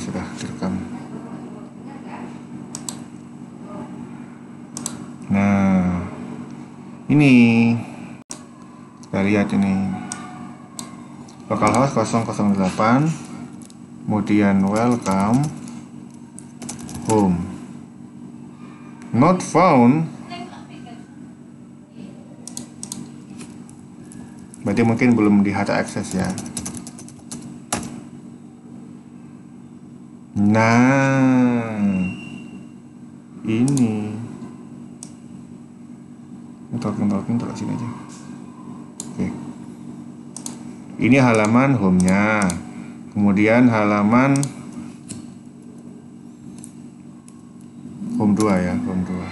sudah direkam. Nah, ini kita lihat ini localhost 008, kemudian welcome, home, not found. Berarti mungkin belum di hard access ya. Nah, ini talking taruh sini aja. Oke. Ini halaman home-nya. Kemudian halaman home 2 ya, home 2.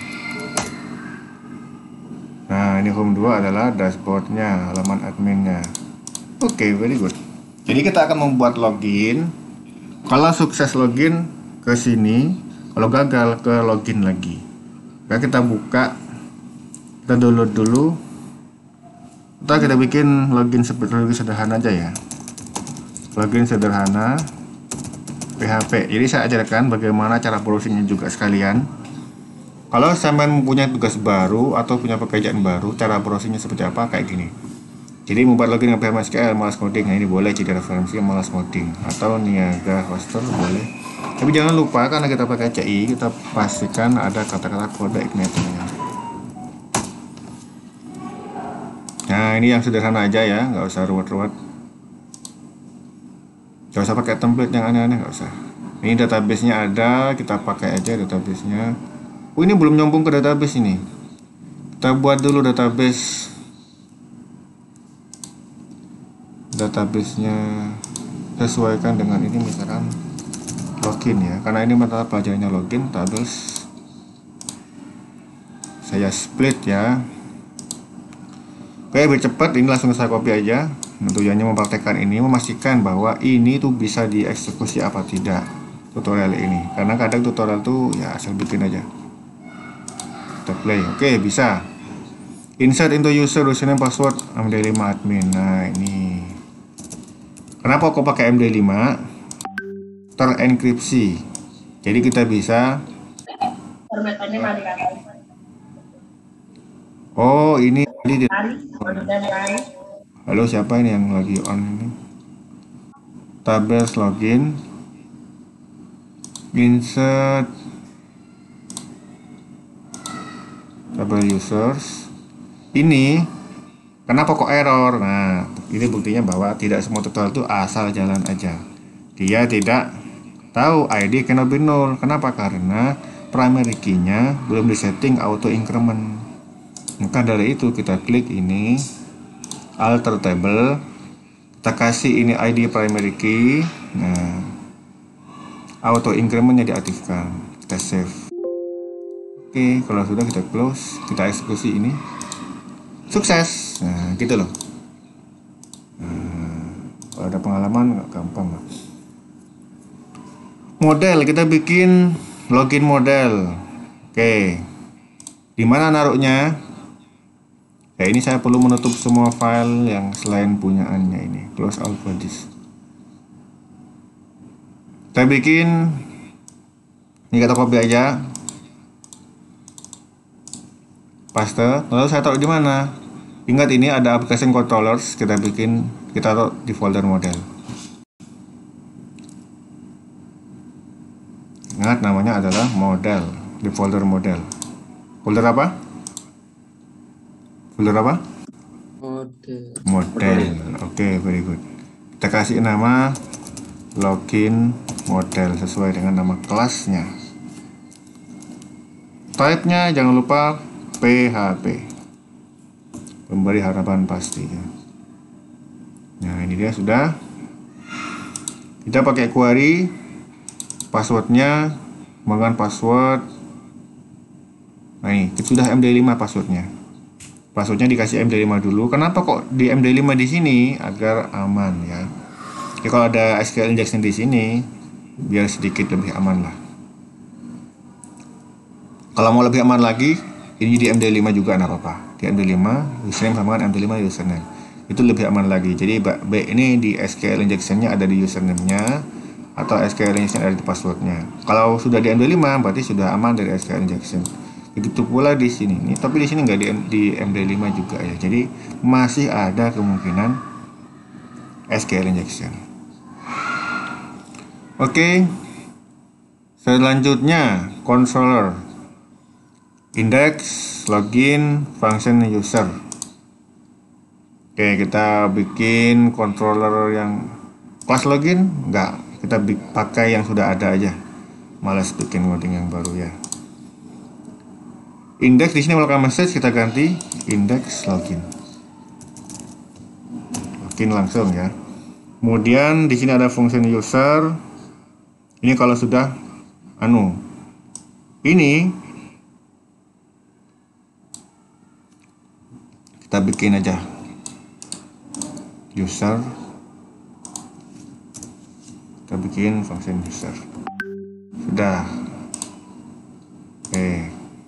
Nah, ini home 2 adalah dashboard-nya, halaman admin-nya. Oke, very good. Jadi kita akan membuat login. Kalau sukses login ke sini, kalau gagal ke login lagi. Nah, kita buka, kita download dulu. Kita bikin login seperti sederhana aja ya. Login sederhana PHP. Jadi saya ajarkan bagaimana cara browsingnya juga sekalian. Kalau sampean mempunyai tugas baru atau punya pekerjaan baru, cara browsingnya seperti apa, kayak gini. Jadi membuat login dengan PHP malas coding, nah ini boleh jadi referensi malas coding atau Niagara Hoster boleh. Tapi jangan lupa karena kita pakai CI, kita pastikan ada kata-kata kode igniternya. Nah ini yang sederhana aja ya, nggak usah ruwet-ruwet, nggak usah pakai template yang aneh-aneh, nggak usah. Ini database-nya ada, kita pakai aja database-nya. Oh ini belum nyambung ke database ini. Kita buat dulu database-nya sesuaikan dengan ini, misalkan login ya, karena ini mata pelajarannya login. Tables saya split ya. Oke, biar cepat ini langsung saya copy aja. Tujuannya mempraktekkan ini, memastikan bahwa ini tuh bisa dieksekusi apa tidak tutorial ini, karena kadang tutorial tuh ya asal bikin aja. Kita play. Oke, bisa. Insert into user username password MD5 admin. Nah ini kenapa kok pakai MD5? Terenkripsi. Jadi kita bisa. Oh ini halo, siapa ini yang lagi on ini? Tables login. Insert table users. Ini kenapa kok error? Nah, ini buktinya bahwa tidak semua tutorial itu asal jalan aja. Dia tidak tahu ID cannot be null. Kenapa? Karena primary key-nya belum disetting auto increment. Maka dari itu kita klik ini alter table, kita kasih ini ID primary key. Nah, auto incrementnya diaktifkan. Kita save. Oke, kalau sudah kita close, kita eksekusi ini. Sukses. Nah gitu loh. Kalau ada pengalaman nggak gampang lah. Model kita bikin login model. Oke, dimana naruhnya? Ya ini saya perlu menutup semua file yang selain punyaannya ini. Close all pages. Kita bikin ini, kita copy aja, paste, lalu saya taruh di mana? Ingat ini ada application controllers, kita taruh di folder model. Ingat namanya adalah model, di folder model. Folder apa? Folder apa? Model. Oke, very good. Kita kasih nama login model sesuai dengan nama kelasnya. Type-nya jangan lupa PHP, pemberi harapan pasti ya. Nah ini dia sudah. Kita pakai query, passwordnya menggunakan password. Nah ini sudah MD5 passwordnya. Passwordnya dikasih MD5 dulu. Kenapa kok di MD5 di sini? Agar aman ya. Jadi kalau ada SQL injection di sini, biar sedikit lebih aman lah. Kalau mau lebih aman lagi, ini di MD5 juga nggak apa-apa. Di MD5 username sama dengan MD5 username. Itu lebih aman lagi. Jadi ini di SQL injection-nya ada di username-nya, atau SQL injection dari passwordnya. Kalau sudah di MD5 berarti sudah aman dari SQL injection. Begitu pula di sini. Tapi di sini nggak di MD5 juga ya. Jadi masih ada kemungkinan SQL injection. Oke. Selanjutnya controller, index, login, function user. Oke, kita bikin controller yang kelas login enggak, kita pakai yang sudah ada aja. Malas bikin coding yang baru ya. Index di sini welcome message kita ganti index login. Login langsung ya. Kemudian di sini ada function user. Ini kalau sudah ini kita bikin aja user, kita bikin function user. Sudah. Oke,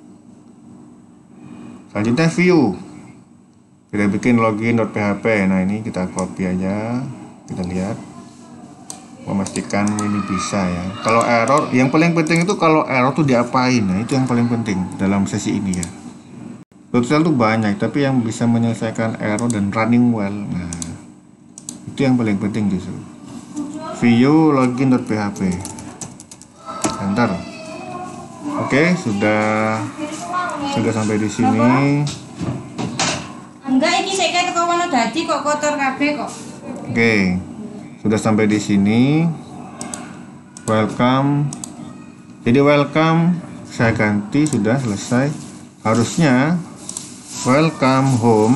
selanjutnya view, kita bikin login.php. Nah ini kita copy aja, kita lihat, memastikan ini bisa ya. Kalau error, yang paling penting itu kalau error tuh diapain. Nah itu yang paling penting dalam sesi ini ya. Tutorial tuh banyak, tapi yang bisa menyelesaikan error dan running well, nah itu yang paling penting justru. View login.php, enter. Oke, sudah sampai di sini. Enggak, ini saya kayak kawan dadi kok kotor kabeh kok. Oke, sudah sampai di sini. Welcome. Jadi welcome saya ganti, sudah selesai. Harusnya welcome home.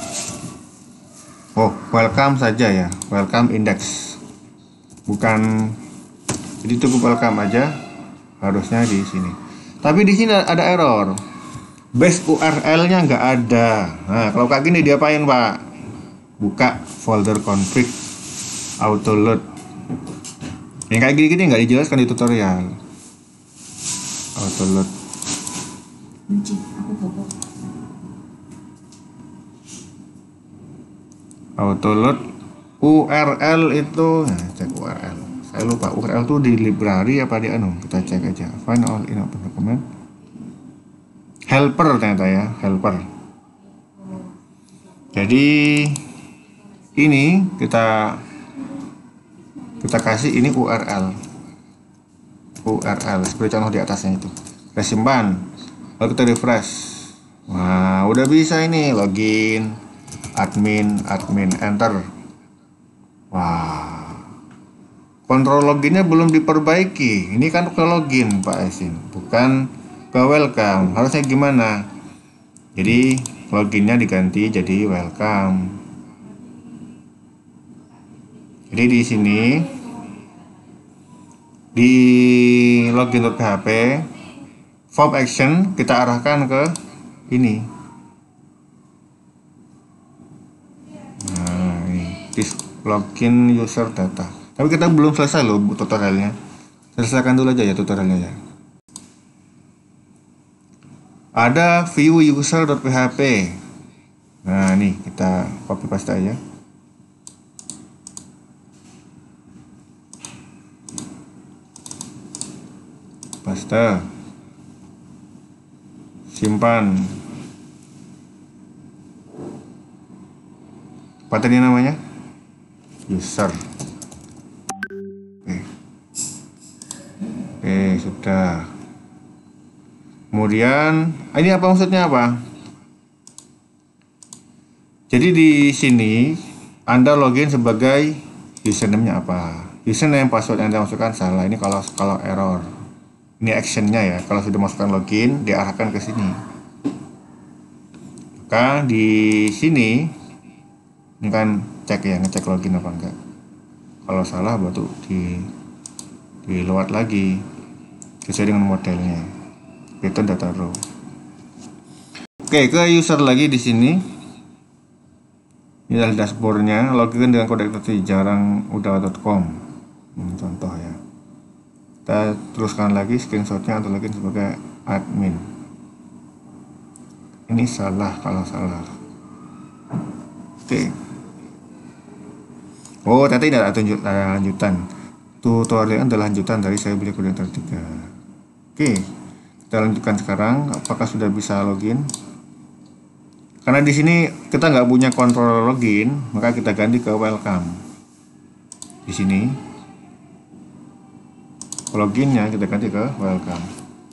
Oh, welcome saja ya. Welcome index. Bukan, jadi cukup welcome aja. Harusnya di sini. Tapi di sini ada error. Base URL-nya nggak ada. Nah, kalau kayak gini diapain, Pak? Buka folder config, auto load. Yang kayak gini nggak dijelaskan di tutorial. Auto load. Auto load URL itu, nah, cek URL. Saya lupa URL tuh di library apa di kita cek aja. Find all in open document. Helper ternyata ya, helper. Jadi ini kita kasih ini URL seperti contoh di atasnya itu. Kita simpan, lalu kita refresh. Wah, udah bisa ini login, admin, enter. Wah, kontrol loginnya belum diperbaiki. Ini kan ke login Pak Esin, bukan ke welcome. Harusnya gimana? Jadi loginnya diganti jadi welcome. Jadi di sini di login.php form action kita arahkan ke ini. Nah, ini this login user data. Tapi kita belum selesai loh tutorialnya. Selesaikan dulu aja ya tutorialnya ya. Ada view user.php. Nah, ini kita copy paste aja. Paste. Simpan. Apa tadi namanya? User. Oke, sudah. Kemudian ini apa maksudnya apa? Jadi di sini Anda login sebagai username-nya apa? Username, password yang Anda masukkan salah. Ini kalau error. Ini actionnya ya. Kalau sudah masukkan login, diarahkan ke sini. Maka di sini ini kan cek ya, ngecek login apa enggak. Kalau salah baru di load lagi sesuai dengan modelnya. Itu data row. Oke, ke user lagi di sini. Ini adalah dashboardnya. Login dengan kode jarangudara.com. Contoh ya. Kita teruskan lagi screenshotnya atau login sebagai admin. Ini salah kalau salah. Oke. Oh, tadi tidak ada lanjutan. tutorial adalah lanjutan dari saya beli kode enter 3. Oke, kita lanjutkan sekarang. Apakah sudah bisa login? Karena di sini kita nggak punya controller login, maka kita ganti ke welcome. Di sini loginnya kita ganti ke welcome.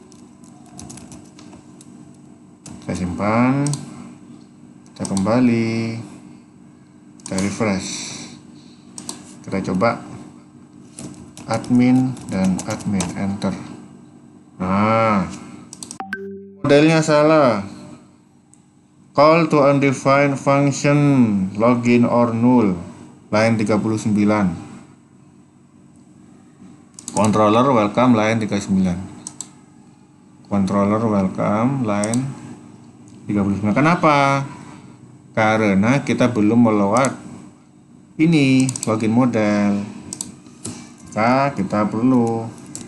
Kita simpan, kita kembali, kita refresh, kita coba admin dan admin, enter. Nah, modelnya salah. Call to undefined function login or null, line 39. Controller welcome line 39. Controller welcome line 39. Kenapa? Karena kita belum melewat ini login model. Maka kita perlu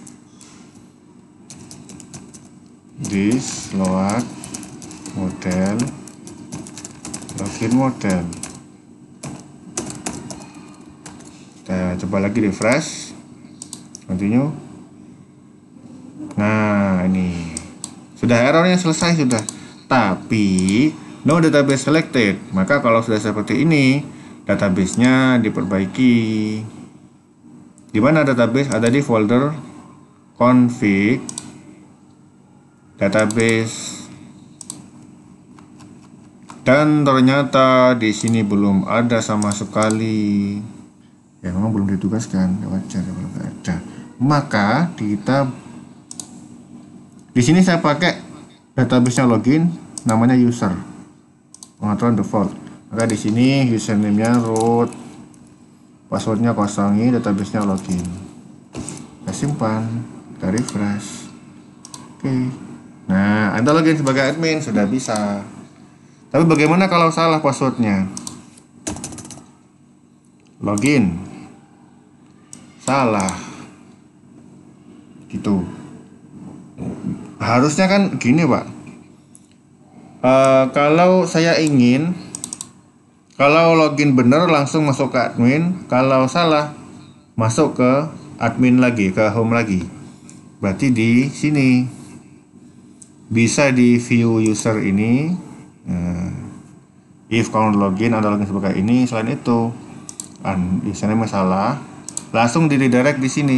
this load model login model. Kita coba lagi refresh, continue. Nah, ini sudah, errornya selesai sudah. Tapi no database selected. Maka kalau sudah seperti ini, databasenya diperbaiki. Di mana database? Ada di folder config database. Dan ternyata di sini belum ada sama sekali. Ya, memang belum ditugaskan, ya wajar kalau nggak ada. Maka kita di sini saya pakai database-nya login, namanya user, pengaturan default. Maka di sini username-nya root, passwordnya kosongi, database-nya login. Kita simpan, kita refresh. Oke. Nah, Anda login sebagai admin sudah bisa. Tapi bagaimana kalau salah passwordnya? Login salah gitu. Harusnya kan gini, Pak. Kalau saya ingin, kalau login bener langsung masuk ke admin, kalau salah masuk ke admin lagi, ke home lagi. Berarti di sini bisa di view user ini. If count login, Anda login sebagai ini. Selain itu, username masalah, langsung di redirect di sini.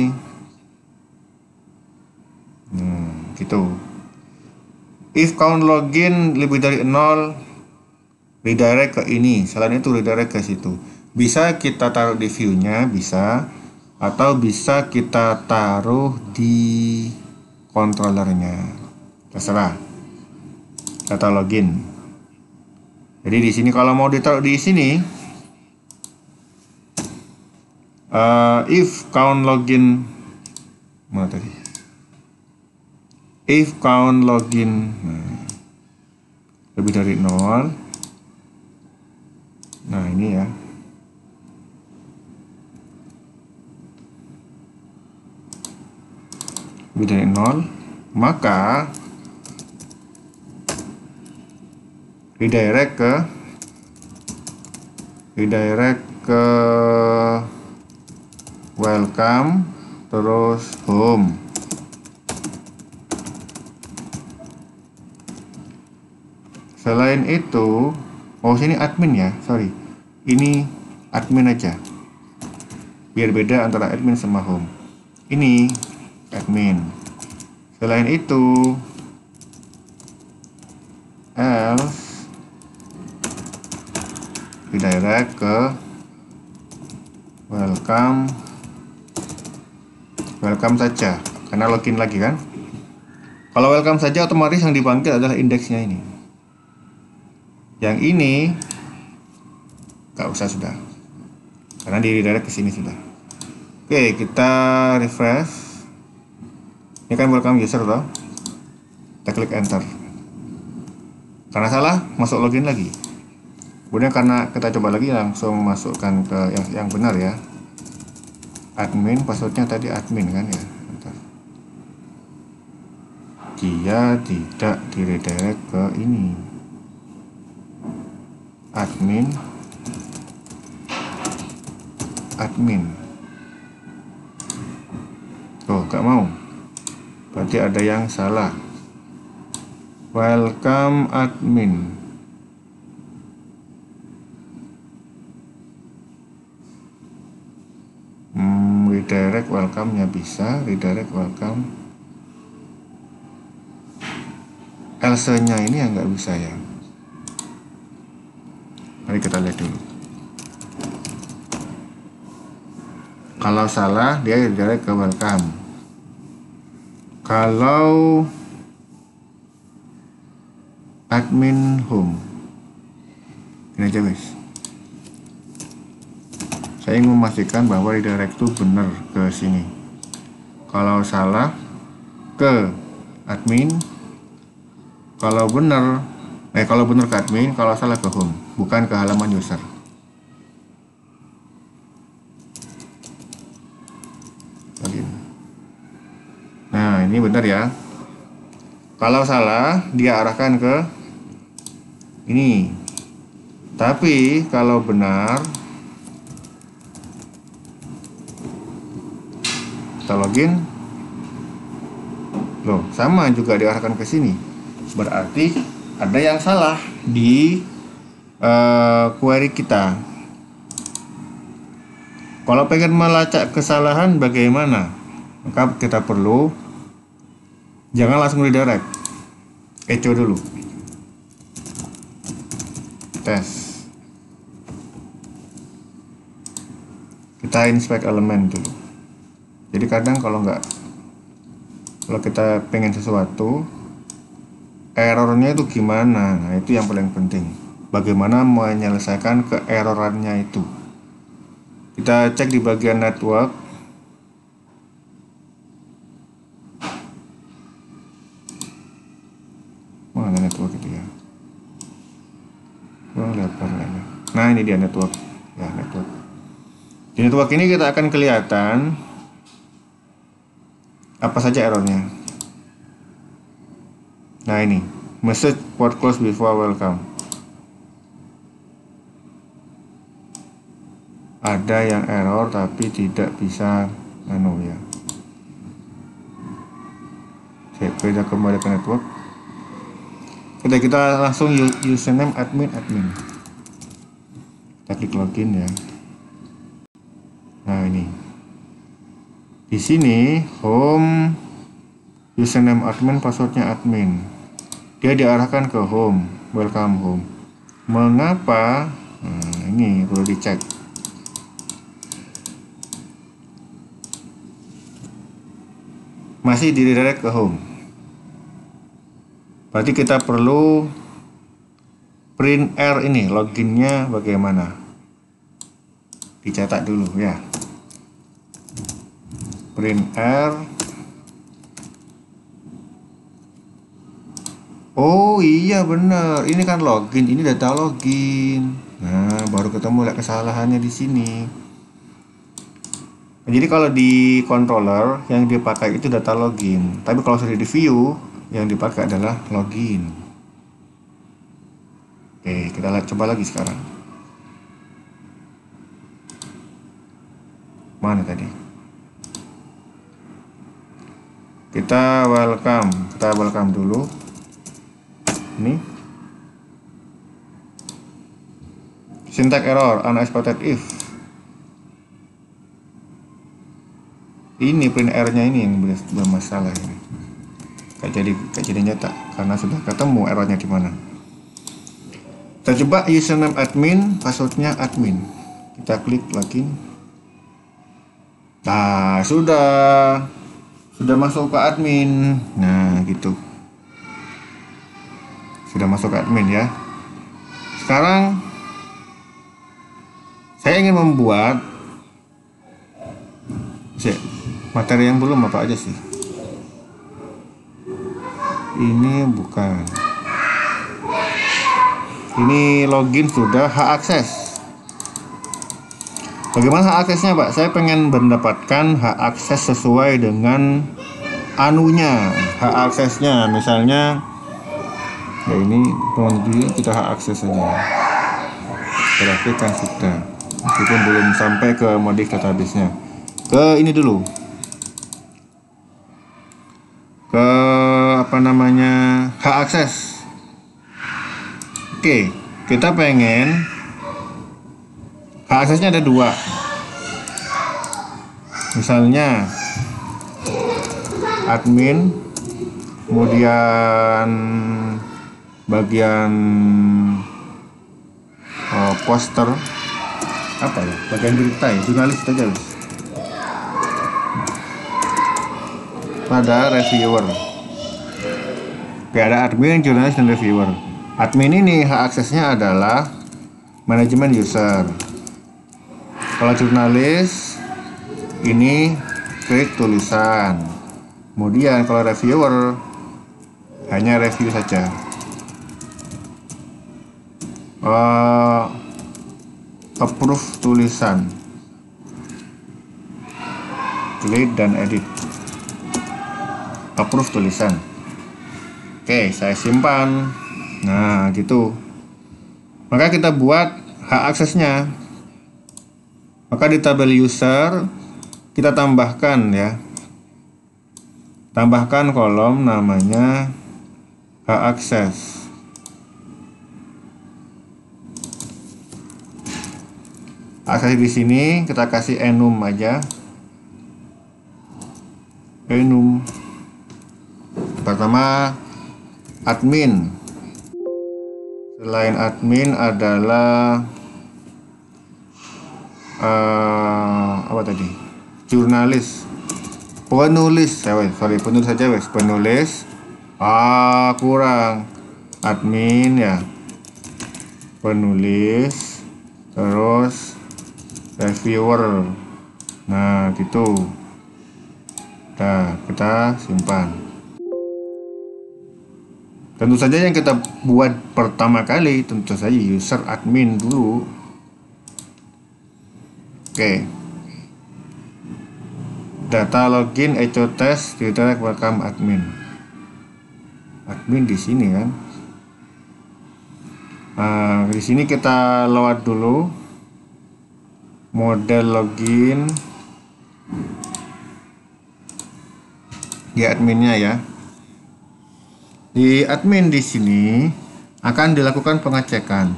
Gitu. If count login lebih dari 0, redirect ke ini. Selain itu redirect ke situ. Bisa kita taruh di view-nya, bisa, atau bisa kita taruh di controllernya. Terserah. Data login. Jadi di sini kalau mau ditaruh di sini, if count login, mana tadi? If count login lebih dari 0. Nah, ini ya. Lebih dari 0, maka redirect ke welcome, terus home. Selain itu, sini admin ya, sorry, ini admin aja biar beda antara admin sama home. Ini admin. Selain itu, else redirect ke welcome saja, karena login lagi kan. Kalau welcome saja, otomatis yang dipanggil adalah indeksnya ini. Yang ini nggak usah sudah, karena di redirect ke sini sudah. Oke, kita refresh. Ini kan welcome user toh. Kita klik enter. Karena salah, masuk login lagi. Kemudian karena kita coba lagi, langsung masukkan ke yang benar ya. Admin, passwordnya tadi admin kan ya. Bentar. Dia tidak diredirect ke ini. Admin. Oh, gak mau. Berarti ada yang salah. Welcome admin. Redirect welcome-nya bisa, redirect welcome. Else-nya ini yang nggak bisa ya. Mari kita lihat dulu. Kalau salah dia redirect ke welcome. Kalau admin home, ini aja guys. Saya ingin memastikan bahwa redirect itu benar ke sini. Kalau salah ke admin, kalau benar ke admin, kalau salah ke home, bukan ke halaman user. Nah, ini benar ya. Kalau salah dia arahkan ke ini. Tapi kalau benar, kita login, loh sama juga diarahkan ke sini. Berarti ada yang salah di query kita. Kalau pengen melacak kesalahan bagaimana? Maka kita perlu jangan langsung redirect, echo dulu, tes. Kita inspect elemen dulu. Jadi kadang kalau kita pengen sesuatu, errornya itu gimana? Nah, itu yang paling penting. Bagaimana menyelesaikan keerrorannya itu. Kita cek di bagian network. Mana network itu ya? Nah, ini dia network. Ya, network. Di network ini kita akan kelihatan apa saja errornya. Nah, ini message port close before welcome. Ada yang error tapi tidak bisa ya. Kita kembali ke network. Kita langsung username admin. Kita klik login ya. Nah, ini di sini home, username admin, passwordnya admin. Dia diarahkan ke home, welcome home. Mengapa? Nah, ini perlu dicek. Masih diredirect ke home. Berarti kita perlu print R ini, loginnya bagaimana? Dicetak dulu ya. Print R. Oh iya benar, ini kan login, ini data login. Nah, baru ketemu lihat kesalahannya di sini. Jadi kalau di controller yang dipakai itu data login, tapi kalau sudah di view yang dipakai adalah login. Oke, kita coba lagi sekarang. Mana tadi? Kita welcome dulu. Ini syntax error, unexpected if. Ini print R-nya ini yang bermasalah ini. Kayak jadi nyata karena sudah ketemu errornya di mana. Kita coba username admin, passwordnya admin. Kita klik login. Nah, sudah masuk ke admin. Nah, gitu. Sudah masuk ke admin ya. Sekarang saya ingin membuat materi yang belum apa aja sih. Ini bukan. Ini login sudah, hak akses. Bagaimana hak aksesnya, Pak? Saya pengen mendapatkan hak akses sesuai dengan anunya, hak aksesnya. Misalnya ya ini kita hak akses saja. Berarti kan sudah, meskipun belum sampai ke modif database-nya. Ke ini dulu, hak akses. Oke, kita pengen hak aksesnya ada 2. Misalnya admin, kemudian bagian poster, apa ya, bagian berita ya, jurnalis aja guys. Pada reviewer. Oke, ada admin, jurnalis, dan reviewer. Admin ini hak aksesnya adalah manajemen user. Kalau jurnalis ini klik tulisan. Kemudian kalau reviewer hanya review saja. Approve tulisan, delete dan edit. Approve tulisan. Oke, saya simpan. Nah, gitu. Maka kita buat hak aksesnya. Maka di tabel user kita tambahkan ya. Tambahkan kolom namanya hak akses. Akses di sini kita kasih enum aja. Enum. Pertama admin. Selain admin adalah apa tadi? Jurnalis. Penulis. Penulis saja wes. Penulis. Kurang. Admin ya. Penulis. Terus reviewer. Nah, gitu. Nah, kita simpan. Tentu saja yang kita buat pertama kali tentu saja user admin dulu. Oke. Data login echo test direct welcome admin. Admin di sini kan. Di sini kita load dulu model login di adminnya ya. Di admin di sini akan dilakukan pengecekan.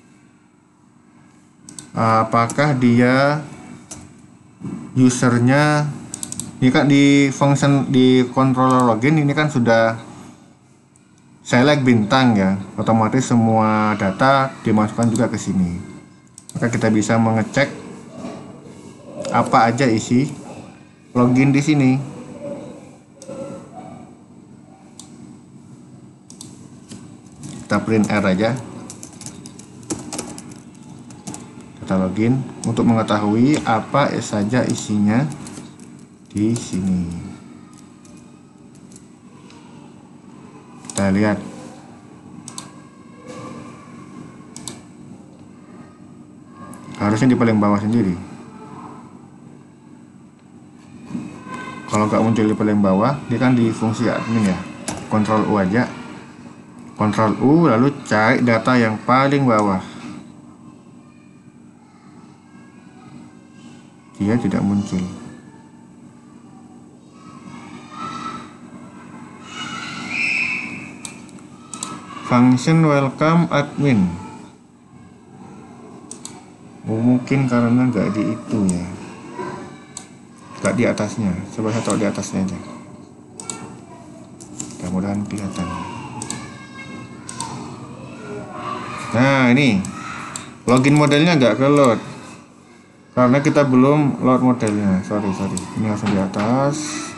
Apakah dia usernya ini kan di function di controller login ini kan sudah select bintang ya, otomatis semua data dimasukkan juga ke sini. Maka kita bisa mengecek apa aja isi login di sini. Kita print R aja. Kita login untuk mengetahui apa saja isinya di sini. Kita lihat. Harusnya di paling bawah sendiri. Kalau nggak muncul di paling bawah, dia kan di fungsi admin ya. Ctrl U aja. Ctrl U lalu cari data yang paling bawah. Dia tidak muncul. Function welcome admin. Mungkin karena nggak di itu ya. Nggak di atasnya. Coba saya taruh di atasnya aja. Mudah-mudahan kelihatan. Nah, ini login modelnya nggak ke load karena kita belum load modelnya. Sorry, ini langsung di atas.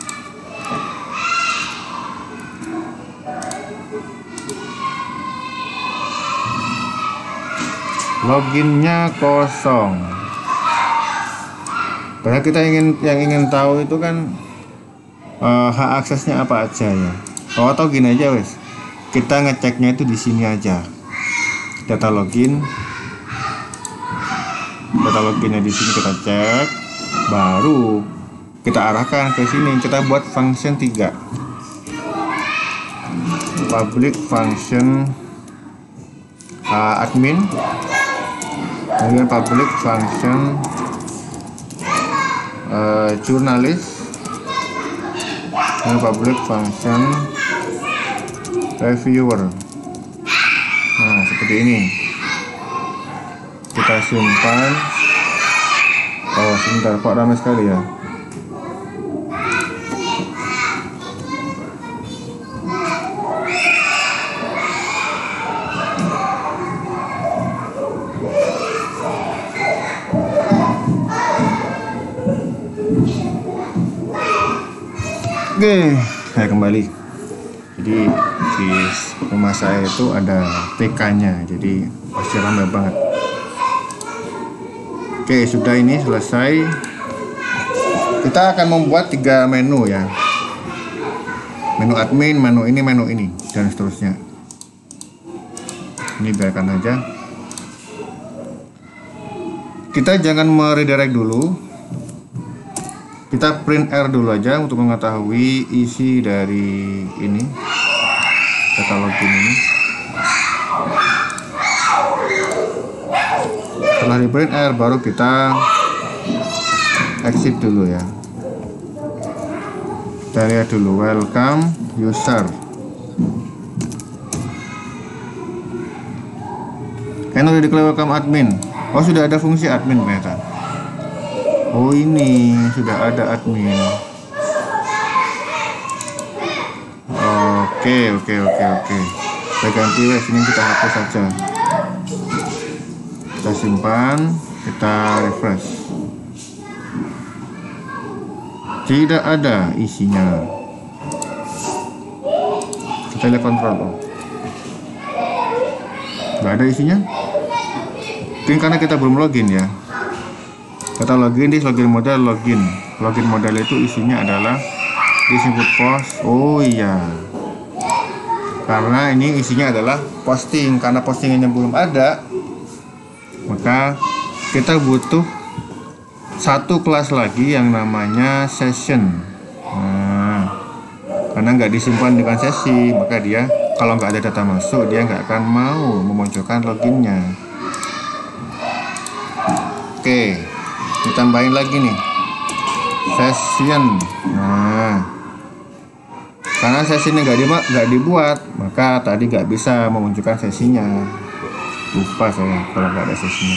Loginnya kosong. Padahal kita ingin tahu itu kan hak aksesnya apa aja ya. Atau gini aja wes, kita ngeceknya itu di sini aja. Data loginnya di sini kita cek, baru kita arahkan ke sini. Kita buat function 3, public function admin, kemudian public function jurnalis, dan public function reviewer. Nah, seperti ini. Kita simpan. Oh, sebentar, kok ramai sekali ya. Oke, saya kembali. Jadi di rumah saya itu ada TK-nya, jadi pasti ramai banget. Oke, sudah, ini selesai. Kita akan membuat 3 menu ya. Menu admin, menu ini, dan seterusnya. Ini biarkan aja. Kita jangan meredirect dulu. Kita print R dulu aja untuk mengetahui isi dari ini, data login ini. Setelah di print R baru kita exit dulu ya. Kita lihat dulu, welcome user. Kan udah diklik welcome admin. Oh, sudah ada fungsi admin ternyata. Oh, ini sudah ada admin. Oke. Kita ganti web, ini kita hapus saja. Kita simpan, kita refresh. Tidak ada isinya. Kita lihat kontrol. Nggak ada isinya. Mungkin karena kita belum login ya. Kita login di login modal, login modal itu isinya adalah disebut post. Oh iya, karena ini isinya adalah posting. Karena postingannya belum ada, maka kita butuh satu kelas lagi yang namanya session. Nah, karena nggak disimpan dengan sesi, maka dia kalau nggak ada data masuk, dia nggak akan mau memunculkan loginnya. Oke, ditambahin lagi nih session. Nah, karena sesi ini nggak dibuat, maka tadi nggak bisa memunculkan sesinya. Lupa saya kalau nggak ada sesinya.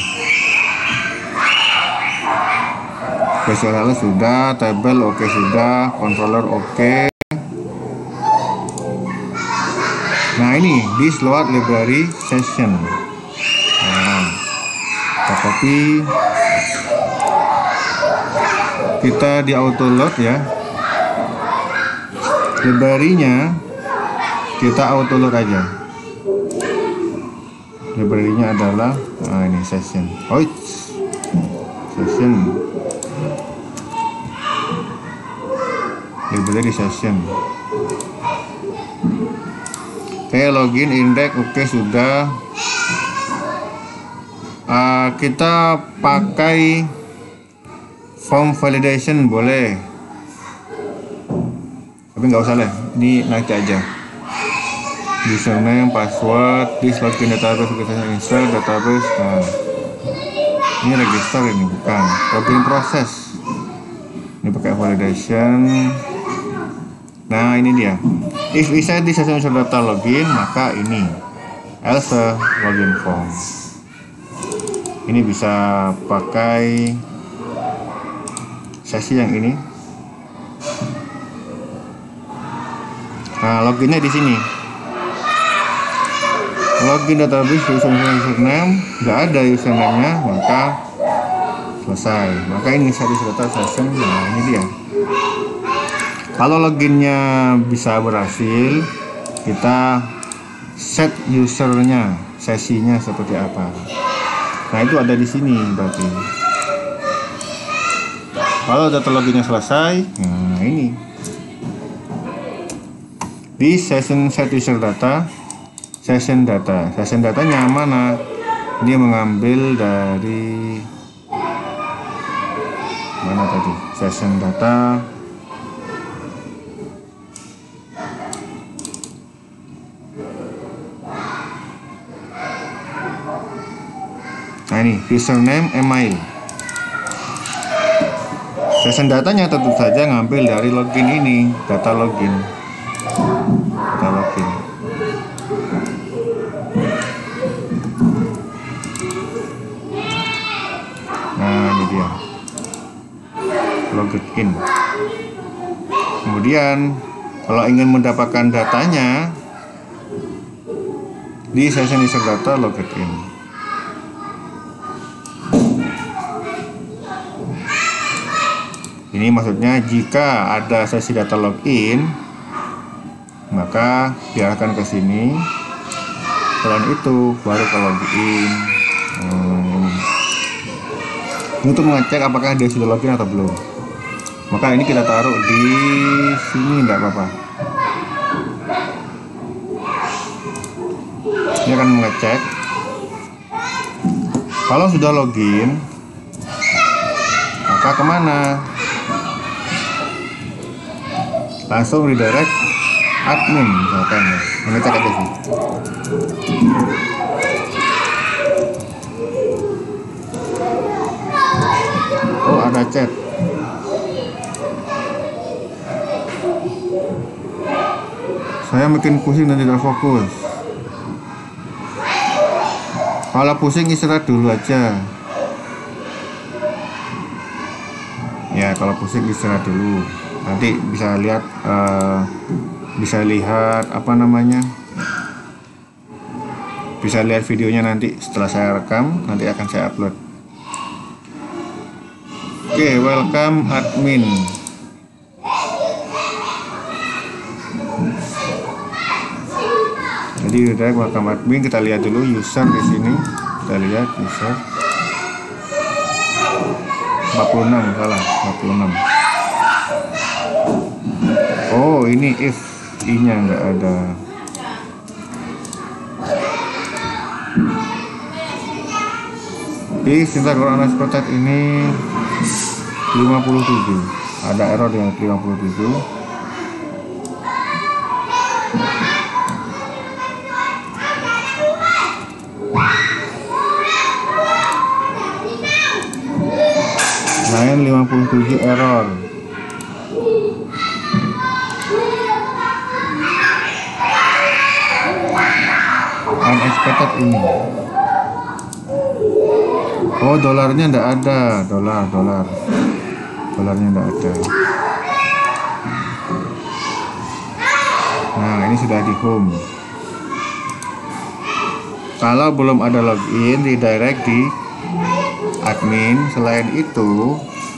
Visual sudah, table oke sudah, controller oke. Nah, ini this load library session. Nah, kita copy. Kita di auto load ya, library-nya kita auto load aja. Library-nya adalah ini session. Session library session. Oke, login index oke sudah. Kita pakai form validation boleh, tapi nggak usah lah, ini nanti aja. Username, password, this login database, kita insert database. Nah, ini register, ini bukan login proses. Ini pakai validation. Nah, ini dia. If inside this session data login, maka ini else login form. Ini bisa pakai sesi yang ini. Nah, loginnya di sini. Login database username, nggak ada username-nya, maka selesai. Maka ini satu data session. Nah, ini dia. Kalau loginnya bisa berhasil, kita set usernya, sesinya seperti apa. Nah, itu ada di sini berarti. Kalau data loginnya selesai, nah ini di session set user data, session datanya mana? Dia mengambil dari mana tadi? Session data. Nah, ini username, email. Session datanya tentu saja ngambil dari login ini, data login. login. Kemudian kalau ingin mendapatkan datanya di session insert data login. Ini maksudnya jika ada sesi data login, maka diarahkan ke sini. Selain itu baru ke login. Untuk mengecek apakah dia sudah login atau belum. Maka ini kita taruh di sini, enggak apa-apa. Ini akan mengecek. Kalau sudah login, maka kemana? Langsung redirect admin misalkan ya. Mengecek aja sih. Oh, ada chat. Saya makin pusing dan tidak fokus. Kalau pusing istirahat dulu aja. Ya, kalau pusing istirahat dulu. Nanti bisa lihat apa namanya? Bisa lihat videonya nanti setelah saya rekam, nanti akan saya upload. Oke, welcome admin. Jadi udah welcome admin, kita lihat dulu user di sini. Kita lihat user 46, salah 46. Oh, ini if i-nya nggak ada. If sintak unexpected ini 57. Ada error dengan 57. Line 57 error. Unexpected ini. Oh, dolarnya enggak ada. Dolarnya enggak ada. Nah, ini sudah di home. Kalau belum ada login, redirect di admin. Selain itu,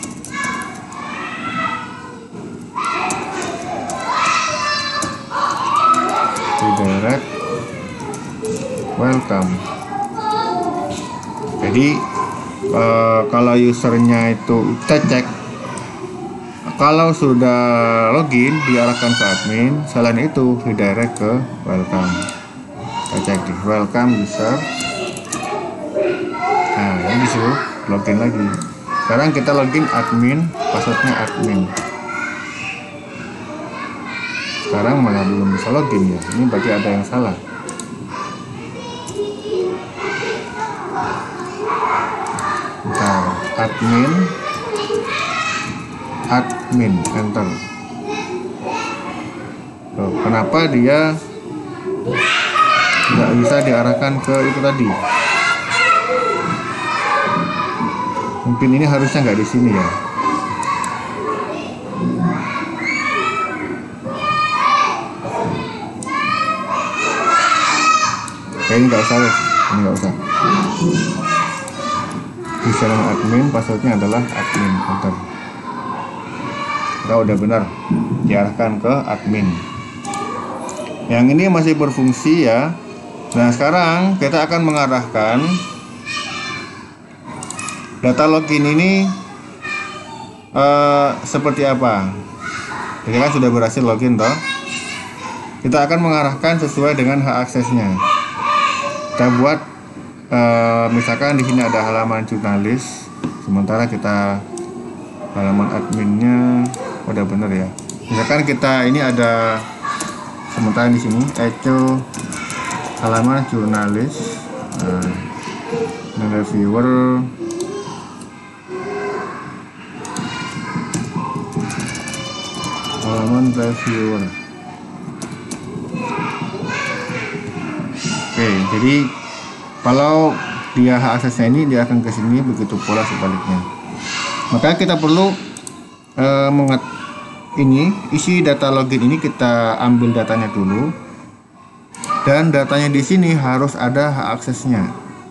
redirect welcome. Jadi kalau usernya itu kita cek, kalau sudah login diarahkan ke admin. Selain itu redirect ke welcome. Kita cek di welcome user. Nah, ini disuruh login lagi. Sekarang kita login admin, passwordnya admin. Sekarang malah belum bisa login ya. Ini berarti ada yang salah. Bentar, admin enter. Loh, kenapa dia nggak bisa diarahkan ke itu tadi? Mungkin ini harusnya nggak di sini ya. Ini nggak usah, ini nggak usah. Username admin, passwordnya adalah admin. Enter. Kita udah benar diarahkan ke admin. Yang ini masih berfungsi ya. Nah, sekarang kita akan mengarahkan data login ini seperti apa. Jadi kan sudah berhasil login toh. Kita akan mengarahkan sesuai dengan hak aksesnya. Kita buat misalkan di sini ada halaman jurnalis, sementara kita halaman adminnya udah bener ya. Misalkan kita ini ada sementara di sini echo halaman jurnalis, reviewer, halaman reviewer. Oke, jadi kalau dia hak aksesnya ini dia akan ke sini, begitu pula sebaliknya. Maka kita perlu ini isi data login ini kita ambil datanya dulu, dan datanya di sini harus ada hak aksesnya.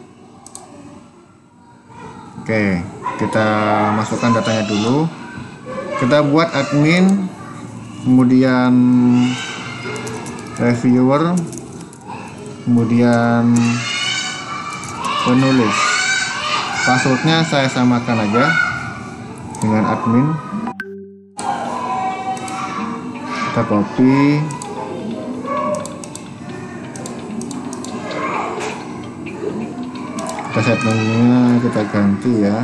Oke, kita masukkan datanya dulu. Kita buat admin, kemudian reviewer, kemudian penulis. Passwordnya saya samakan aja dengan admin. Kita copy, kita set menunya, kita ganti ya.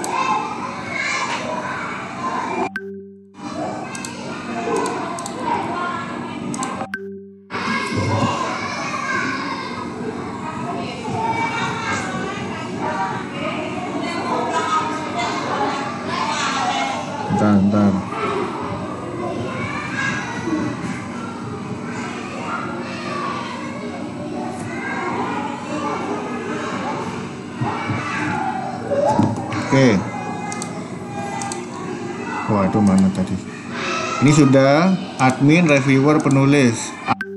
Bentar. Oke. Wah, itu mana tadi? Ini sudah admin, reviewer, penulis.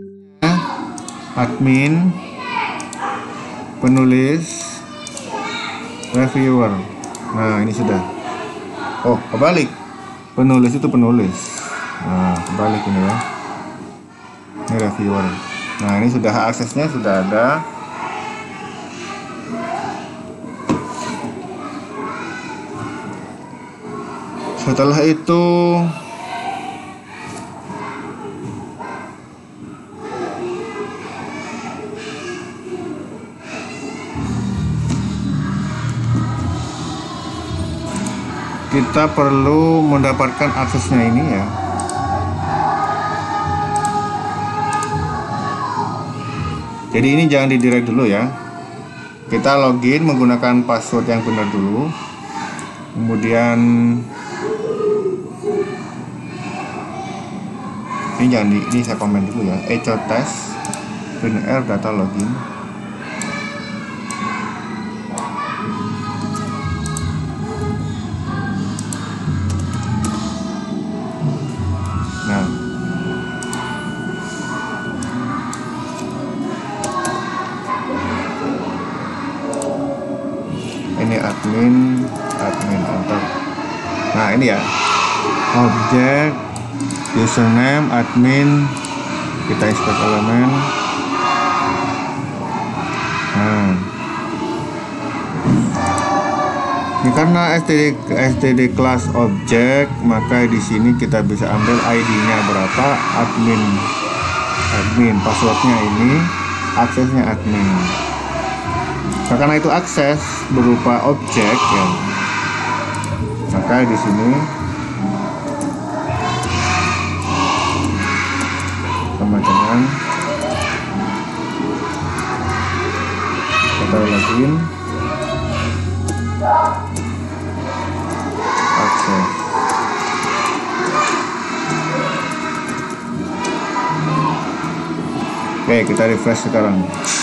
Admin, penulis, reviewer. Nah, ini sudah. Oh, kebalik. Penulis itu penulis. Nah, kebalik ini ya. Ini reviewer. Nah, ini sudah hak aksesnya sudah ada. Setelah itu kita perlu mendapatkan aksesnya ini ya. Jadi ini jangan di-direct dulu ya. Kita login menggunakan password yang benar dulu. Kemudian ini jangan ini saya komen dulu ya. Echo test prinr data login. Nah, ini admin enter. Nah, ini ya, objek, username, admin, kita inspect elemen. Nah, ini karena std class objek, maka di sini kita bisa ambil ID-nya berapa, admin, passwordnya ini, aksesnya admin. Nah, karena itu akses berupa objek ya, maka di sini sama dengan kita login akses. Oke, kita refresh sekarang.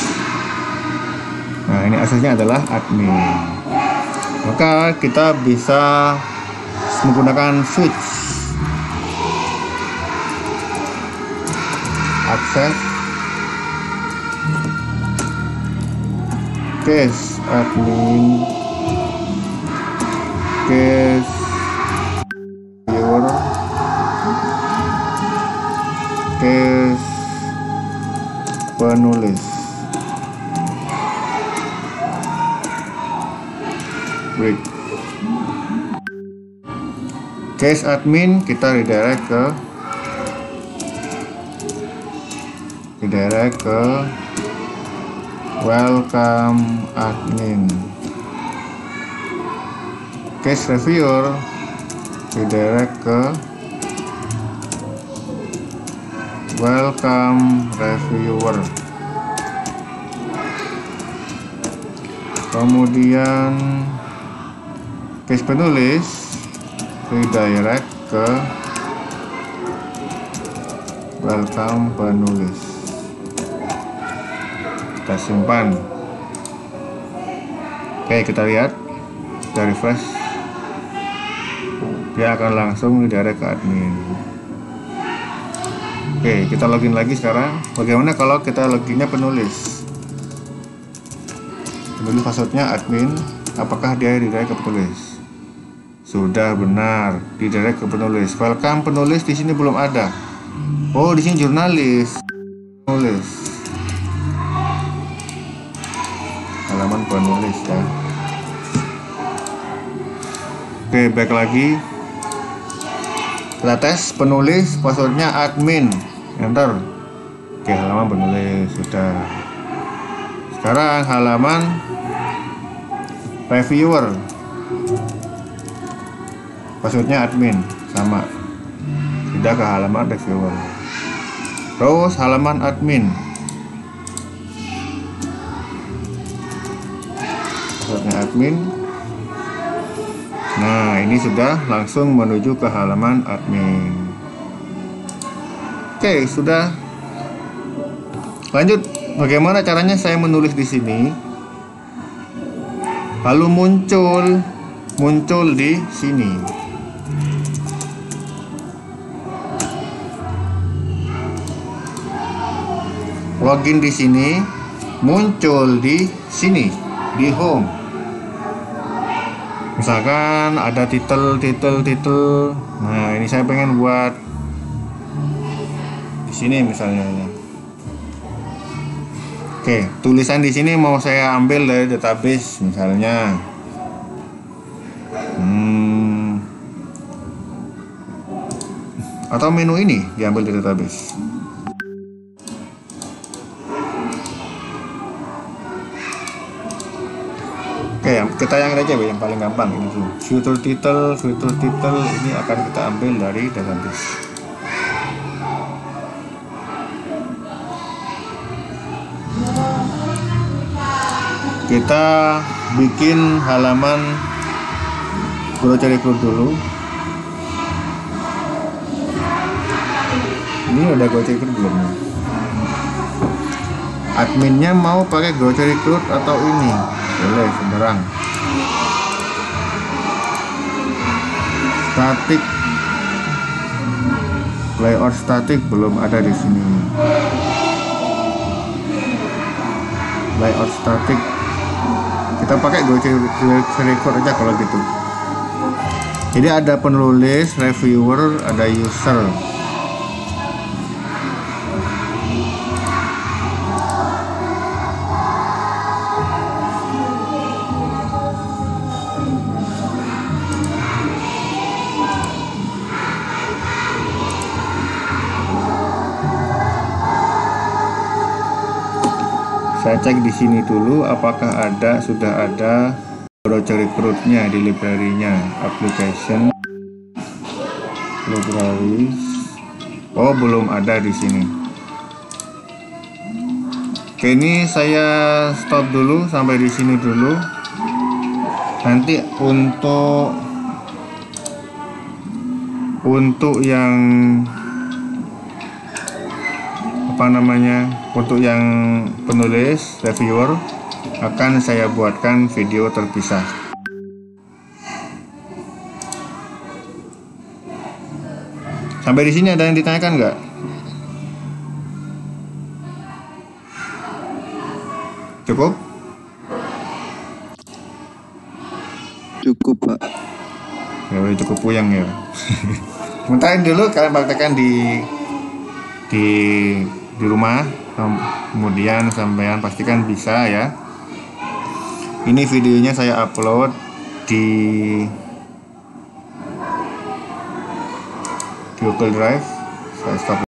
Nah, ini aksesnya adalah admin. Maka kita bisa menggunakan switch akses case admin, case viewer, case penulis. Break. Case admin kita redirect ke welcome admin. Case reviewer redirect ke welcome reviewer. Kemudian case penulis redirect ke welcome penulis. Kita simpan. Oke, kita lihat, kita refresh. dia akan langsung direct ke admin. Oke, kita login lagi sekarang. Bagaimana kalau kita loginnya penulis? Penulis passwordnya admin, apakah dia direct ke penulis? Sudah benar, didirect ke penulis. Welcome penulis di sini belum ada. Oh, di sini jurnalis. Penulis. Halaman penulis ya. Oke, back lagi. Kita tes penulis, passwordnya admin. Enter. Oke, halaman penulis sudah. Sekarang halaman reviewer, passwordnya admin sama. Tidak ke halaman reviewer. Terus halaman admin, passwordnya admin. Nah, ini sudah langsung menuju ke halaman admin. Oke, sudah. Lanjut, bagaimana caranya saya menulis di sini? Lalu muncul di sini. Login di sini, muncul di sini, di home. Misalkan ada titel. Nah, ini saya pengen buat di sini misalnya. Oke, tulisan di sini mau saya ambil dari database misalnya. Atau menu ini diambil dari database. Oke, kita yang aja yang paling gampang ini dulu. Fitur title ini akan kita ambil dari database. Kita bikin halaman Grocery Recruit dulu. Ini udah Grocery Recruit belum? Adminnya mau pakai Grocery Recruit atau ini? Boleh sembarang. Static, layout static belum ada di sini. Layout static kita pakai Grocery Recruit aja kalau gitu. Jadi ada penulis, reviewer, ada user. Saya cek di sini dulu apakah sudah ada Grocery Recruit-nya di library-nya, application, libraries. Oh, belum ada di sini. Oke, ini saya stop dulu sampai di sini dulu. Nanti untuk yang untuk yang penulis, reviewer, akan saya buatkan video terpisah. Sampai di sini ada yang ditanyakan nggak? Cukup? Cukup, Pak. Ya udah, cukup puyeng ya. Sementara dulu kalian praktekkan di rumah, kemudian sampean pastikan bisa ya. Ini videonya saya upload di Google Drive. Saya stop.